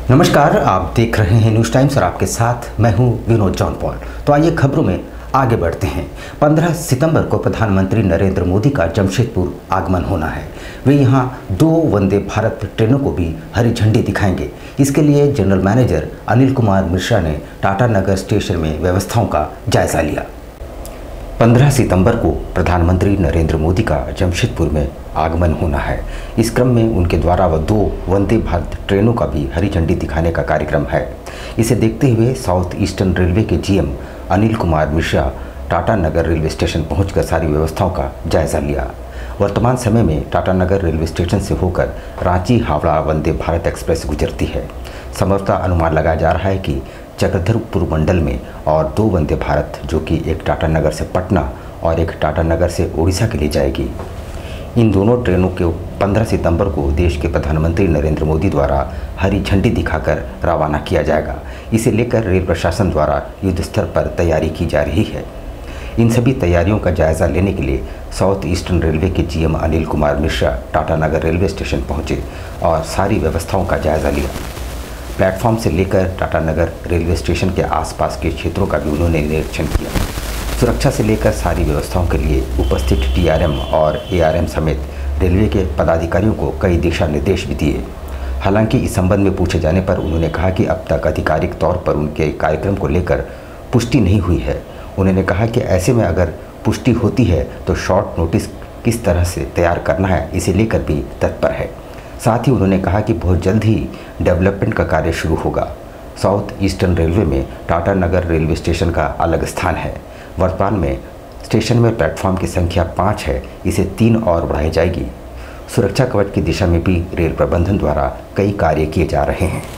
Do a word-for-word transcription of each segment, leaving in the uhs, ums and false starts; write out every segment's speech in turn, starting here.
नमस्कार, आप देख रहे हैं न्यूज़ टाइम्स और आपके साथ मैं हूं विनोद जॉन पॉल। तो आइए खबरों में आगे बढ़ते हैं। पंद्रह सितंबर को प्रधानमंत्री नरेंद्र मोदी का जमशेदपुर आगमन होना है। वे यहां दो वंदे भारत ट्रेनों को भी हरी झंडी दिखाएंगे। इसके लिए जनरल मैनेजर अनिल कुमार मिश्रा ने टाटा नगर स्टेशन में व्यवस्थाओं का जायजा लिया। पंद्रह सितंबर को प्रधानमंत्री नरेंद्र मोदी का जमशेदपुर में आगमन होना है। इस क्रम में उनके द्वारा वह दो वंदे भारत ट्रेनों का भी हरी झंडी दिखाने का कार्यक्रम है। इसे देखते हुए साउथ ईस्टर्न रेलवे के GM Anil Kumar Mishra Tata Nagar railway station पहुंचकर सारी व्यवस्थाओं का जायजा लिया। वर्तमान समय में टाटा नगर रेलवे स्टेशन से होकर रांची हावड़ा वंदे भारत एक्सप्रेस गुजरती है। संभवतः अनुमान लगाया जा रहा है कि चक्रधरपुर मंडल में और दो वंदे भारत, जो कि एक टाटा नगर से पटना और एक टाटा नगर से उड़ीसा के लिए जाएगी। इन दोनों ट्रेनों को पंद्रह सितंबर को देश के प्रधानमंत्री नरेंद्र मोदी द्वारा हरी झंडी दिखाकर रवाना किया जाएगा। इसे लेकर रेल प्रशासन द्वारा युद्ध स्तर पर तैयारी की जा रही है। इन सभी तैयारियों का जायजा लेने के लिए साउथ ईस्टर्न रेलवे के GM Anil Kumar Mishra Tata Nagar railway station पहुंचे और सारी व्यवस्थाओं का जायजा लिया। प्लेटफॉर्म से लेकर टाटा नगर रेलवे स्टेशन के आसपास के क्षेत्रों का भी उन्होंने निरीक्षण किया। सुरक्षा से लेकर सारी व्यवस्थाओं के लिए उपस्थित टीआरएम और एआरएम समेत रेलवे के पदाधिकारियों को कई दिशा निर्देश भी दिए। हालांकि इस संबंध में पूछे जाने पर उन्होंने कहा कि अब तक आधिकारिक तौर पर उनके कार्यक्रम को लेकर पुष्टि नहीं हुई है। उन्होंने कहा कि ऐसे में अगर पुष्टि होती है तो शॉर्ट नोटिस किस तरह से तैयार करना है, इसे लेकर भी तत्पर है। साथ ही उन्होंने कहा कि बहुत जल्द ही डेवलपमेंट का कार्य शुरू होगा। साउथ ईस्टर्न रेलवे में टाटा नगर रेलवे स्टेशन का अलग स्थान है। वर्तमान में स्टेशन में प्लेटफॉर्म की संख्या पाँच है, इसे तीन और बढ़ाई जाएगी। सुरक्षा कवच की दिशा में भी रेल प्रबंधन द्वारा कई कार्य किए जा रहे हैं।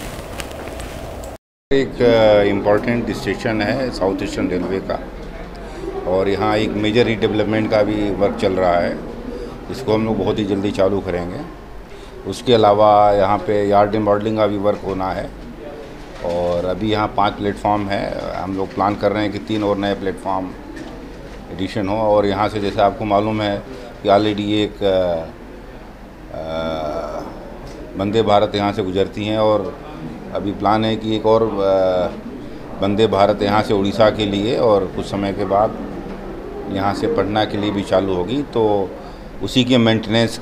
एक इम्पॉर्टेंट स्टेशन है साउथ ईस्टर्न रेलवे का, और यहाँ एक मेजर रीडेवलपमेंट का भी वर्क चल रहा है, इसको हम लोग बहुत ही जल्दी चालू करेंगे। उसके अलावा यहाँ पे यार्ड रिमॉडलिंग का भी वर्क होना है, और अभी यहाँ पांच प्लेटफॉर्म है। हम लोग प्लान कर रहे हैं कि तीन और नए प्लेटफॉर्म एडिशन हो। और यहाँ से जैसे आपको मालूम है कि ऑलरेडी एक वंदे भारत यहाँ से गुजरती हैं, और अभी प्लान है कि एक और वंदे भारत यहाँ से उड़ीसा के लिए और कुछ समय के बाद यहाँ से पटना के लिए भी चालू होगी। तो उसी के मेंटेनेंस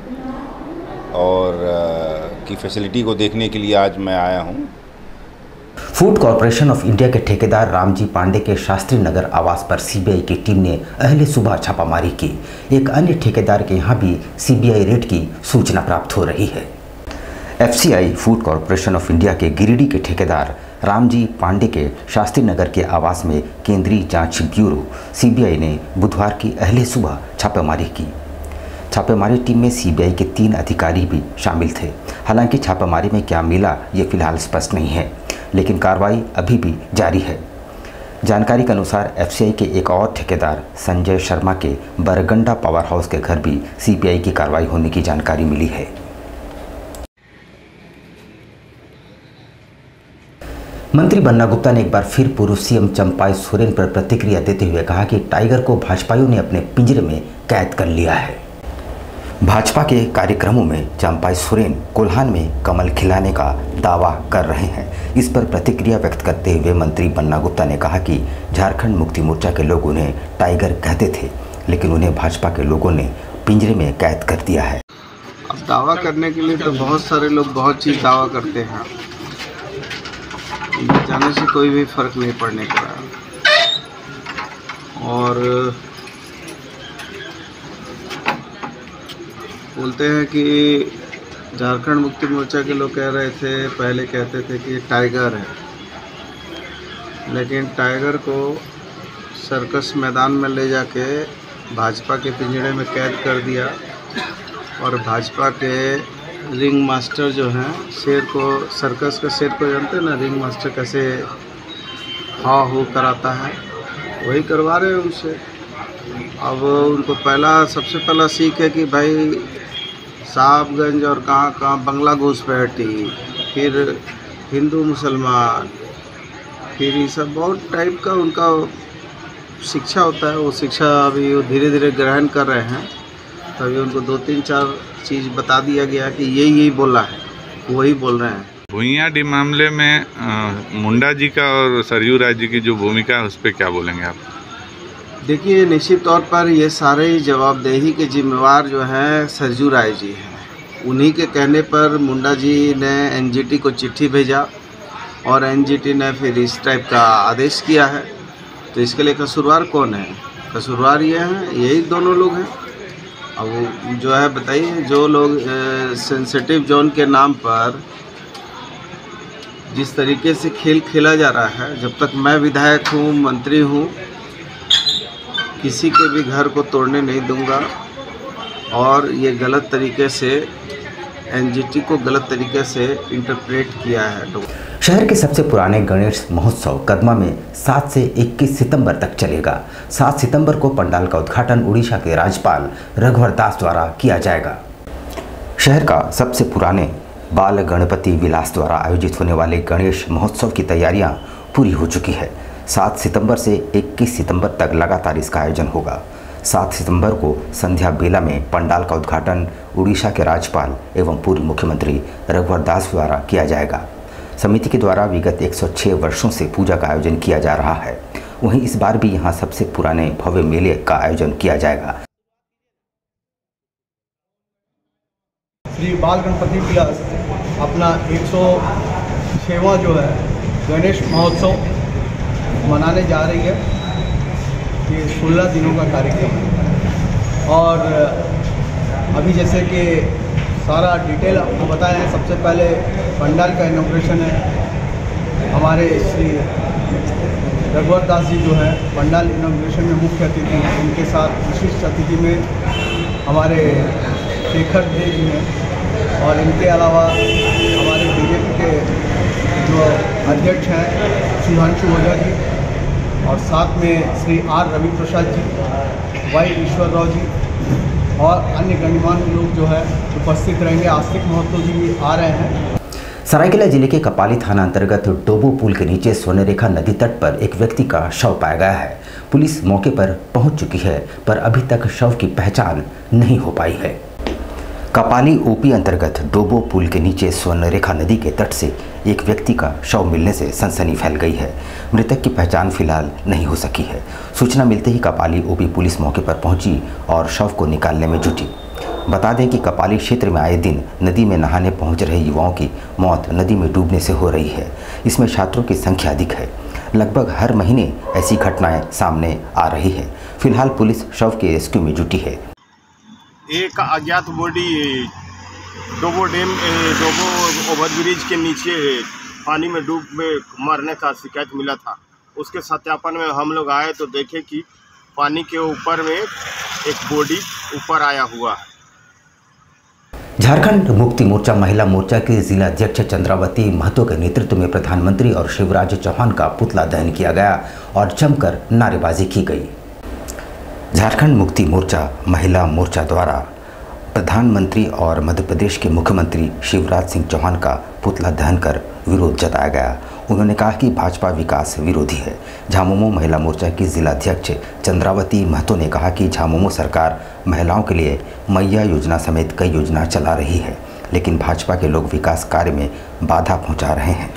और की फैसिलिटी को देखने के लिए आज मैं आया हूँ। फूड कॉरपोरेशन ऑफ इंडिया के ठेकेदार रामजी पांडे के शास्त्री नगर आवास पर सीबीआई की टीम ने अहले सुबह छापामारी की। एक अन्य ठेकेदार के यहाँ भी सीबीआई रेड की सूचना प्राप्त हो रही है। FCI food corporation of India के गिरिडीह के ठेकेदार रामजी पांडे के शास्त्री नगर के आवास में केंद्रीय जांच ब्यूरो सीबीआई ने बुधवार की अहले सुबह छापेमारी की। छापेमारी टीम में सीबीआई के तीन अधिकारी भी शामिल थे। हालांकि छापेमारी में क्या मिला ये फिलहाल स्पष्ट नहीं है, लेकिन कार्रवाई अभी भी जारी है। जानकारी के अनुसार एफसीआई के एक और ठेकेदार संजय शर्मा के बरगंडा पावर हाउस के घर भी सीबीआई की कार्रवाई होने की जानकारी मिली है। मंत्री बन्ना गुप्ता ने एक बार फिर पूर्व सीएम चंपाई सोरेन पर प्रतिक्रिया देते हुए कहा कि टाइगर को भाजपाइयों ने अपने पिंजरे में कैद कर लिया है। भाजपा के कार्यक्रमों में चंपाई सोरेन कोल्हान में कमल खिलाने का दावा कर रहे हैं। इस पर प्रतिक्रिया व्यक्त करते हुए मंत्री बन्ना गुप्ता ने कहा कि झारखंड मुक्ति मोर्चा के लोग उन्हें टाइगर कहते थे, लेकिन उन्हें भाजपा के लोगों ने पिंजरे में कैद कर दिया है। अब दावा करने के लिए तो बहुत सारे लोग बहुत चीज़ दावा करते हैं, जाने से कोई भी फर्क नहीं पड़ने का। और बोलते हैं कि झारखंड मुक्ति मोर्चा के लोग कह रहे थे, पहले कहते थे कि टाइगर है, लेकिन टाइगर को सर्कस मैदान में ले जाके भाजपा के पिंजरे में कैद कर दिया। और भाजपा के रिंग मास्टर जो हैं, शेर को, सर्कस का शेर को जानते हैं ना, रिंग मास्टर कैसे हाँ हो कराता है, वही करवा रहे हैं उनसे। अब उनको पहला सबसे पहला सीख है कि भाई साहबगंज और कहाँ कहाँ बंगला घुसपैठी, फिर हिंदू मुसलमान, फिर ये सब बहुत टाइप का उनका शिक्षा होता है। वो शिक्षा अभी वो धीरे धीरे ग्रहण कर रहे हैं। तभी उनको दो तीन चार चीज़ बता दिया गया कि यही यही बोला है, वही बोल रहे हैं। भुइयाडी मामले में आ, मुंडा जी का और सरयू राय जी की जो भूमिका है उस पर क्या बोलेंगे आप? देखिए, निश्चित तौर पर ये सारे जवाबदेही के जिम्मेवार जो हैं सरयू राय जी हैं। उन्हीं के कहने पर मुंडा जी ने एनजीटी को चिट्ठी भेजा और एनजीटी ने फिर इस टाइप का आदेश किया है। तो इसके लिए कसूरवार कौन है? कसूरवार ये हैं, यही दोनों लोग हैं। अब वो जो है बताइए, जो लोग सेंसिटिव जोन के नाम पर जिस तरीके से खेल खेला जा रहा है, जब तक मैं विधायक हूँ, मंत्री हूँ, किसी के भी घर को तोड़ने नहीं दूंगा। और ये गलत तरीके से एनजीटी को गलत तरीके से इंटरप्रेट किया है। तो शहर के सबसे पुराने गणेश महोत्सव कदमा में सात से इक्कीस सितंबर तक चलेगा। सात सितंबर को पंडाल का उद्घाटन उड़ीसा के राज्यपाल रघुवर दास द्वारा किया जाएगा। शहर का सबसे पुराने बाल गणपति विलास द्वारा आयोजित होने वाले गणेश महोत्सव की तैयारियां पूरी हो चुकी है। सात सितंबर से इक्कीस सितंबर तक लगातार इसका आयोजन होगा। सात सितंबर को संध्या बेला में पंडाल का उद्घाटन उड़ीसा के राज्यपाल एवं पूर्व मुख्यमंत्री रघुवर दास द्वारा किया जाएगा। समिति के द्वारा विगत एक सौ छह वर्षों से पूजा का आयोजन किया जा रहा है। वहीं इस बार भी यहां सबसे पुराने भव्य मेले का आयोजन किया जाएगा। श्री बाल गणपति विलास अपना एक सौ छहवां जो है गणेश महोत्सव मनाने जा रही है। ये सोलह दिनों का कार्यक्रम है और अभी जैसे कि सारा डिटेल आपको बताया है। सबसे पहले पंडाल का इनॉग्रेशन है। हमारे श्री रघुवर दास जी जो है पंडाल इनॉग्रेशन में मुख्य अतिथि हैं। उनके साथ विशिष्ट अतिथि में हमारे शेखर देव जी हैं और इनके अलावा हमारे बीजेपी के जो अध्यक्ष हैं सुधांशु ओझा जी और साथ में श्री आर रवि प्रसाद जी, वाई ईश्वर राव जी और अन्य गणमान्य लोग जो है उपस्थित रहेंगे। आस्तिक महतो जी भी आ रहे हैं। सरायकेला जिले के कपाली थाना अंतर्गत डोबो पुल के नीचे स्वर्णरेखा नदी तट पर एक व्यक्ति का शव पाया गया है। पुलिस मौके पर पहुंच चुकी है, पर अभी तक शव की पहचान नहीं हो पाई है। कपाली ओपी अंतर्गत डोबो पुल के नीचे स्वर्णरेखा नदी के तट से एक व्यक्ति का शव मिलने से सनसनी फैल गई है। मृतक की पहचान फिलहाल नहीं हो सकी है। सूचना मिलते ही कपाली ओपी पुलिस मौके पर पहुंची और शव को निकालने में जुटी। बता दें कि कपाली क्षेत्र में आए दिन नदी में नहाने पहुंच रहे युवाओं की मौत नदी में डूबने से हो रही है। इसमें छात्रों की संख्या अधिक है। लगभग हर महीने ऐसी घटनाएं सामने आ रही है। फिलहाल पुलिस शव के रेस्क्यू में जुटी है। एक अज्ञात body Dobo dam Dobo overbridge के नीचे पानी में डूब में मरने का शिकायत मिला था। उसके सत्यापन में हम लोग आए तो देखे कि पानी के ऊपर में एक बॉडी ऊपर आया हुआ। झारखंड मुक्ति मोर्चा महिला मोर्चा के जिला अध्यक्ष चंद्रावती महतो के नेतृत्व में प्रधानमंत्री और शिवराज चौहान का पुतला दहन किया गया और जमकर नारेबाजी की गई। झारखंड मुक्ति मोर्चा महिला मोर्चा द्वारा प्रधानमंत्री और मध्य प्रदेश के मुख्यमंत्री शिवराज सिंह चौहान का पुतला दहन कर विरोध जताया गया। उन्होंने कहा कि भाजपा विकास विरोधी है। झामुमो महिला मोर्चा की जिला अध्यक्ष चंद्रावती महतो ने कहा कि झामुमो सरकार महिलाओं के लिए मैया योजना समेत कई योजना चला रही है, लेकिन भाजपा के लोग विकास कार्य में बाधा पहुंचा रहे हैं।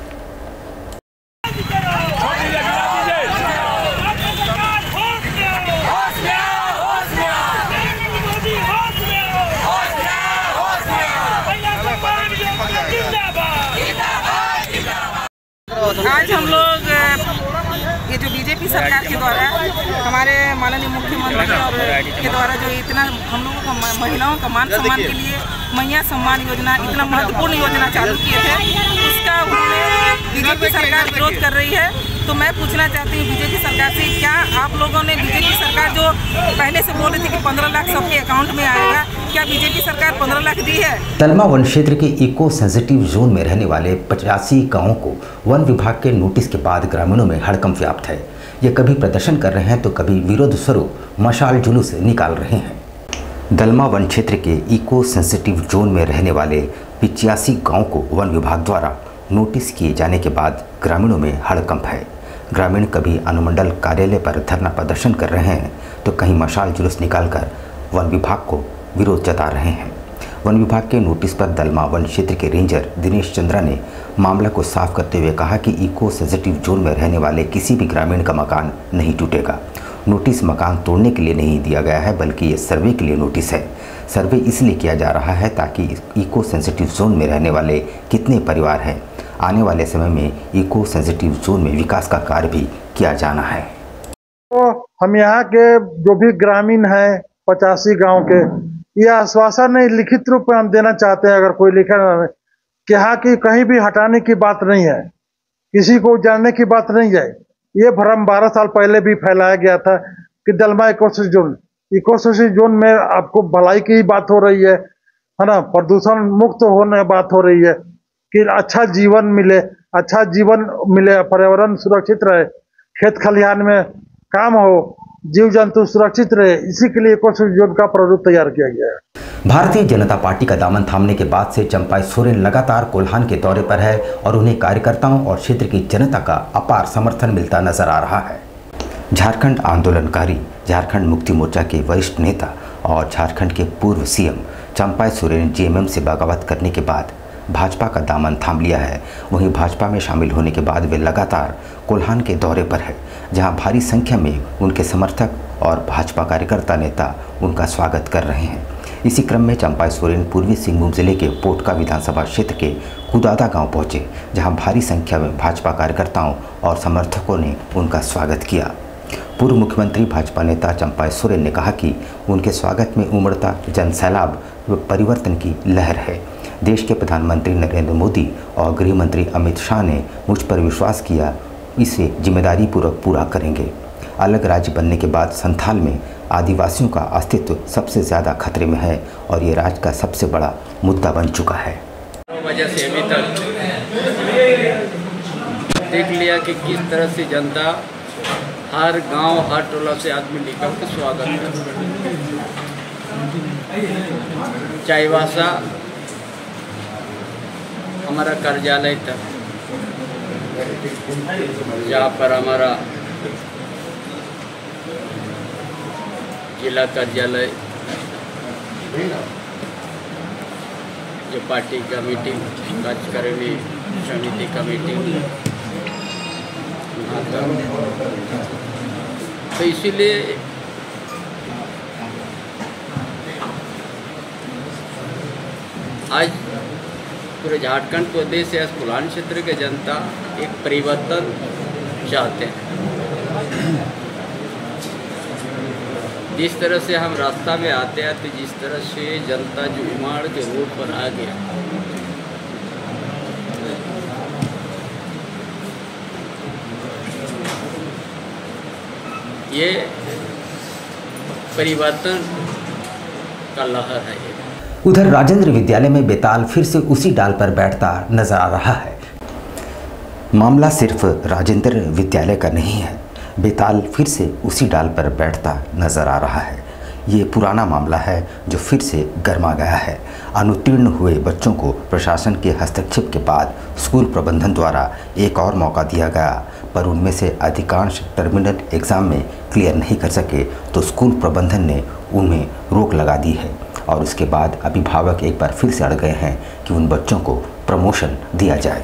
आज हम लोग ये जो बीजेपी सरकार के द्वारा हमारे माननीय मुख्यमंत्री और के द्वारा जो इतना हम लोगों को महिलाओं का मान सम्मान के लिए मैया सम्मान योजना इतना महत्वपूर्ण योजना चालू किए थे, उसका उन्होंने बीजेपी सरकार विरोध कर रही है। तो मैं पूछना चाहती हूँ बीजेपी सरकार से, क्या आप लोगों ने बीजेपी सरकार जो पहले से बोल रही थी कि पंद्रह लाख सबके अकाउंट में आएगा, क्या बीजेपी सरकार पंद्रह लाख दी है? तलमा वन क्षेत्र के इको सेंसिटिव जोन में रहने वाले पचासी गाँवों को वन विभाग के नोटिस के बाद ग्रामीणों में हड़कंप व्याप्त है। ये कभी प्रदर्शन कर रहे हैं तो कभी विरोध स्वरूप मशाल जुलूस निकाल रहे हैं। दलमा वन क्षेत्र के इको सेंसिटिव जोन में रहने वाले पिचासी गाँव को वन विभाग द्वारा नोटिस किए जाने के बाद ग्रामीणों में हड़कंप है। ग्रामीण कभी अनुमंडल कार्यालय पर धरना प्रदर्शन कर रहे हैं तो कहीं मशाल जुलूस निकालकर वन विभाग को विरोध जता रहे हैं। वन विभाग के नोटिस पर दलमा वन क्षेत्र के रेंजर दिनेश चंद्रा ने मामला को साफ करते हुए कहा कि इको सेंसिटिव जोन में रहने वाले किसी भी ग्रामीण का मकान नहीं टूटेगा। नोटिस मकान तोड़ने के लिए नहीं दिया गया है, बल्कि ये सर्वे के लिए नोटिस है। सर्वे इसलिए किया जा रहा है ताकि इको सेंसिटिव जोन में रहने वाले कितने परिवार हैं, आने वाले समय में इको सेंसिटिव जोन में विकास का कार्य भी किया जाना है। तो हम यहाँ के जो भी ग्रामीण हैं पचासी गांव के, यह आश्वासन नहीं लिखित रूप में हम देना चाहते हैं, अगर कोई लिखा ना कि यहाँ की कहीं भी हटाने की बात नहीं है, किसी को जानने की बात नहीं है। ये भ्रम बारह साल पहले भी फैलाया गया था कि Dalma ecosystem zone ecosystem zone में आपको भलाई की बात हो रही है है ना, प्रदूषण मुक्त होने बात हो रही है कि अच्छा जीवन मिले, अच्छा जीवन मिले, पर्यावरण सुरक्षित रहे, खेत खलिहान में काम हो, जीव जंतु सुरक्षित रहे, इसी के लिए इकोसिस्टम जोन का प्रारूप तैयार किया गया है। भारतीय जनता पार्टी का दामन थामने के बाद से चंपाई सोरेन लगातार कोल्हान के दौरे पर है और उन्हें कार्यकर्ताओं और क्षेत्र की जनता का अपार समर्थन मिलता नजर आ रहा है। झारखंड आंदोलनकारी झारखंड मुक्ति मोर्चा के वरिष्ठ नेता और झारखंड के पूर्व सीएम चंपाई सोरेन जेएमएम से बगावत करने के बाद भाजपा का दामन थाम लिया है। वहीं भाजपा में शामिल होने के बाद वे लगातार कोल्हान के दौरे पर है, जहां भारी संख्या में उनके समर्थक और भाजपा कार्यकर्ता नेता उनका स्वागत कर रहे हैं। इसी क्रम में चंपाई सोरेन पूर्वी सिंहभूम जिले के पोटका विधानसभा क्षेत्र के कुदादा गांव पहुंचे, जहां भारी संख्या में भाजपा कार्यकर्ताओं और समर्थकों ने उनका स्वागत किया। पूर्व मुख्यमंत्री भाजपा नेता चंपाई सोरेन ने कहा कि उनके स्वागत में उमड़ता जनसैलाब व परिवर्तन की लहर है। देश के प्रधानमंत्री नरेंद्र मोदी और गृह मंत्री अमित शाह ने मुझ पर विश्वास किया, इसे जिम्मेदारी पूर्वक पूरा करेंगे। अलग राज्य बनने के बाद संथाल में आदिवासियों का अस्तित्व सबसे ज़्यादा खतरे में है और ये राज्य का सबसे बड़ा मुद्दा बन चुका है। वजह से अभी तक देख लिया कि किस तरह से जनता हर गांव हर टोला से आदमी निकल के स्वागत करता, चाईवासा हमारा कार्यालय तक, जहाँ पर हमारा जिला कार्यालय जो पार्टी का मीटिंग कार्यकारिणी समिति का मीटिंग, तो इसीलिए आज पूरे झारखंड प्रदेश या कोल्हान क्षेत्र के जनता एक परिवर्तन चाहते हैं। जिस तरह से हम रास्ता में आते हैं, तो जिस तरह से जनता जो उमाड़ के रोड पर आ गया, ये परिवर्तन का लहर है। उधर राजेंद्र विद्यालय में बेताल फिर से उसी डाल पर बैठता नजर आ रहा है। मामला सिर्फ राजेंद्र विद्यालय का नहीं है, बेताल फिर से उसी डाल पर बैठता नजर आ रहा है। ये पुराना मामला है जो फिर से गर्मा गया है। अनुत्तीर्ण हुए बच्चों को प्रशासन के हस्तक्षेप के बाद स्कूल प्रबंधन द्वारा एक और मौका दिया गया, पर उनमें से अधिकांश टर्मिनल एग्ज़ाम में क्लियर नहीं कर सके, तो स्कूल प्रबंधन ने उनमें रोक लगा दी है और उसके बाद अभिभावक एक बार फिर से अड़ गए हैं कि उन बच्चों को प्रमोशन दिया जाए।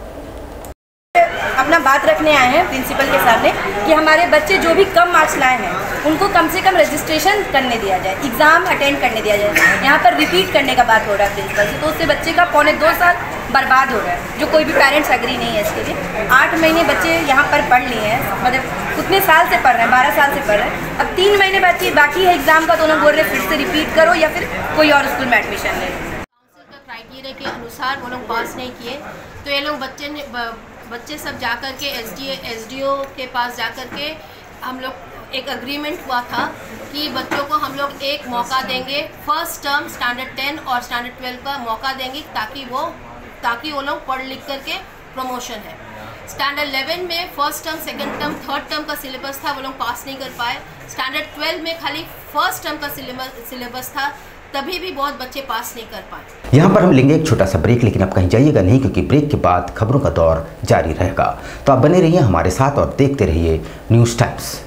अपना बात रखने आए हैं प्रिंसिपल के सामने कि हमारे बच्चे जो भी कम मार्क्स लाए हैं उनको कम से कम रजिस्ट्रेशन करने दिया जाए, एग्ज़ाम अटेंड करने दिया जाए। यहाँ पर रिपीट करने का बात हो रहा है प्रिंसिपल से, तो उससे बच्चे का पौने दो साल बर्बाद हो रहा है, जो कोई भी पेरेंट्स एग्री नहीं है इसके लिए। आठ महीने बच्चे यहाँ पर पढ़ लिए हैं, मतलब उतने साल से पढ़ रहे हैं, बारह साल से पढ़ रहे हैं। अब तीन महीने बाकी बाकी है एग्ज़ाम का, तो उन्होंने बोल रहे फिर से रिपीट करो या फिर कोई और स्कूल में एडमिशन ले लो। काउंसिल का क्राइटेरिया के अनुसार वो लोग पास नहीं किए, तो ये लोग बच्चे ने बच्चे सब जा कर के S D S D O के पास जा कर के हम लोग एक अग्रीमेंट हुआ था कि बच्चों को हम लोग एक मौका देंगे, फर्स्ट टर्म स्टैंडर्ड टेन और स्टैंडर्ड ट्वेल्व का मौका देंगे, ताकि वो ताकि वो लोग पढ़ लिख करके प्रमोशन है। स्टैंडर्ड इलेवन में first term second term third term का सिलेबस था, वो लोग पास नहीं कर पाए। स्टैंडर्ड ट्वेल्व में खाली फर्स्ट टर्म का सिलेबस था, तभी भी बहुत बच्चे पास नहीं कर पाए। यहाँ पर हम लेंगे एक छोटा सा ब्रेक, लेकिन अब कहीं जाइएगा नहीं, क्योंकि ब्रेक के बाद खबरों का दौर जारी रहेगा। तो आप बने रहिए हमारे साथ और देखते रहिए न्यूज़ टाइम्स।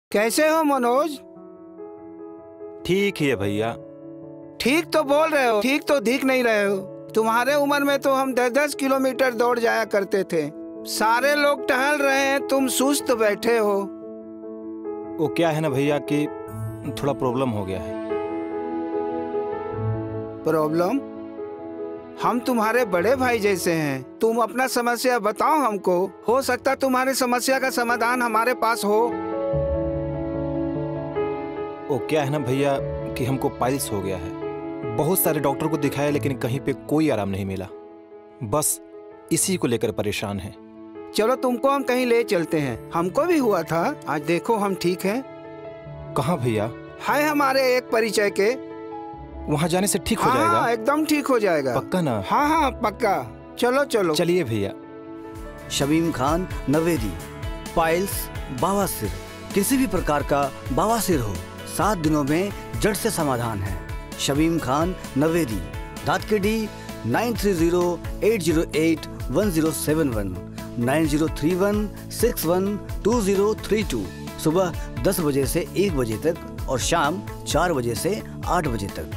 कैसे हो मनोज? ठीक ही है भैया। ठीक तो बोल रहे हो, ठीक तो दिख नहीं रहे हो। तुम्हारे उम्र में तो हम दस दस किलोमीटर दौड़ जाया करते थे। सारे लोग टहल रहे हैं, तुम सुस्त बैठे हो। वो क्या है ना भैया कि थोड़ा प्रॉब्लम हो गया है। प्रॉब्लम? हम तुम्हारे बड़े भाई जैसे हैं, तुम अपना समस्या बताओ हमको। हो सकता तुम्हारी समस्या का समाधान हमारे पास हो। वो क्या है ना भैया कि हमको पाइल्स हो गया है। बहुत सारे डॉक्टर को दिखाया लेकिन कहीं पे कोई आराम नहीं मिला। बस इसी को लेकर परेशान है। चलो तुमको हम कहीं ले चलते हैं, हमको भी हुआ था। आज देखो हम ठीक हैं। कहाँ भैया? है हमारे एक परिचय के। वहाँ जाने से ठीक हो हाँ, जाएगा? एकदम ठीक हो जाएगा। पक्का ना? हाँ हाँ पक्का। चलो चलो चलिए भैया। शमीम खान नवेदी, पाइल्स, बवासीर, किसी भी प्रकार का बवासीर हो, सात दिनों में जड़ से समाधान है। शमीम खान नवेदी, दातकेडी nine three zero eight zero eight one zero seven one, nine zero three one six one two zero three two. सुबह दस बजे से एक बजे तक और शाम चार बजे से आठ बजे तक।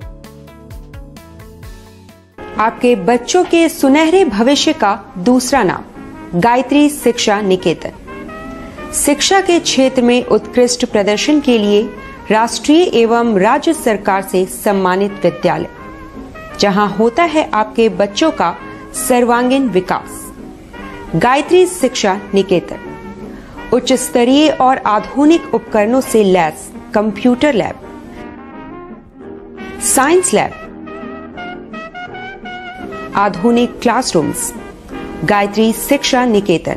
आपके बच्चों के सुनहरे भविष्य का दूसरा नाम गायत्री शिक्षा निकेतन। शिक्षा के क्षेत्र में उत्कृष्ट प्रदर्शन के लिए राष्ट्रीय एवं राज्य सरकार से सम्मानित विद्यालय, जहां होता है आपके बच्चों का सर्वांगीण विकास। गायत्री शिक्षा निकेतन उच्च स्तरीय और आधुनिक उपकरणों से लैस कंप्यूटर लैब, साइंस लैब, आधुनिक classrooms. Gayatri Shiksha Niketan.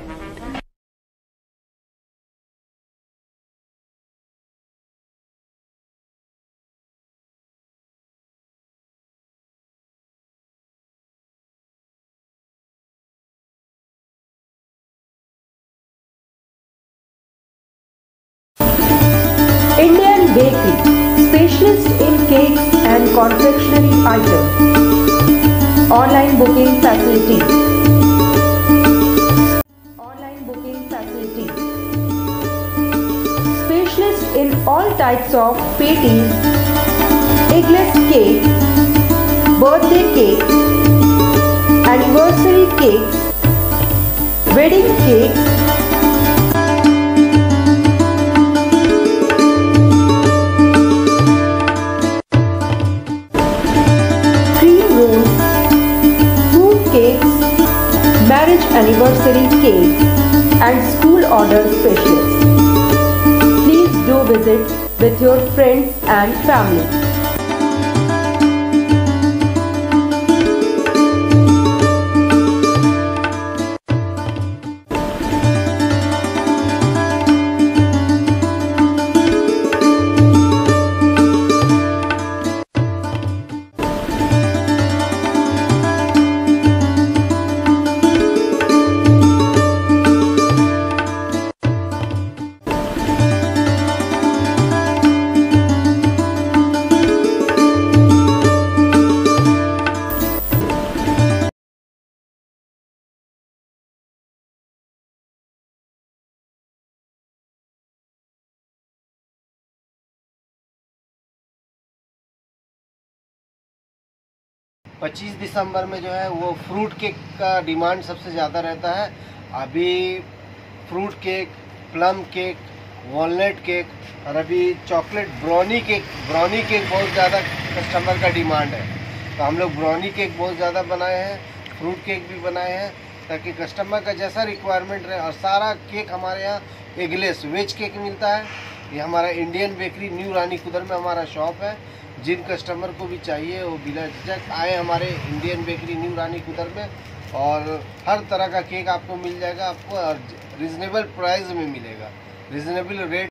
Indian Bakery, specialist in cakes and confectionery items. Online booking facility. Online booking facility. Specialist in all types of patties, eggless cake, birthday cake, anniversary cakes, wedding cakes, marriage anniversary cakes and school order specialists. Please do visit with your friends and family. पच्चीस दिसंबर में जो है वो fruit cake का demand सबसे ज़्यादा रहता है। अभी fruit cake, plum cake, walnut cake और अभी chocolate brownie cake brownie cake बहुत ज़्यादा कस्टमर का डिमांड है। तो हम लोग ब्राउनी केक बहुत ज़्यादा बनाए हैं, फ्रूट केक भी बनाए हैं ताकि कस्टमर का जैसा रिक्वायरमेंट रहे। और सारा केक हमारे यहाँ एगलेस वेज केक मिलता है। ये हमारा Indian bakery new Rani Kudar में हमारा शॉप है। जिन कस्टमर को भी चाहिए वो बिना झिझक आए हमारे Indian bakery new Rani Kudar में, और हर तरह का केक आपको मिल जाएगा। आपको रिजनेबल प्राइस में मिलेगा, रिजनेबल रेट।